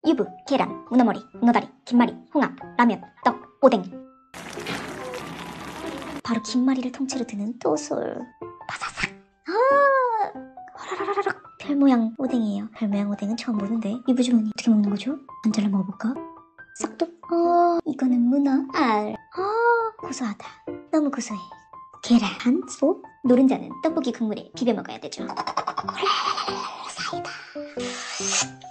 유부, 계란, 문어머리, 문어다리, 김말이, 홍합, 라면, 떡, 오뎅. 바로 김말이를 통째로 드는 또솔. 바사삭. 호라라라락. 별모양 오뎅이에요. 별모양 오뎅은 처음 보는데 유부 주머니 어떻게 먹는 거죠? 안 잘라 먹어볼까? 싹둑. 이거는 문어 알. 고소하다. 너무 고소해. 계란, 속, 노른자는 떡볶이 국물에 비벼 먹어야 되죠. 사이다.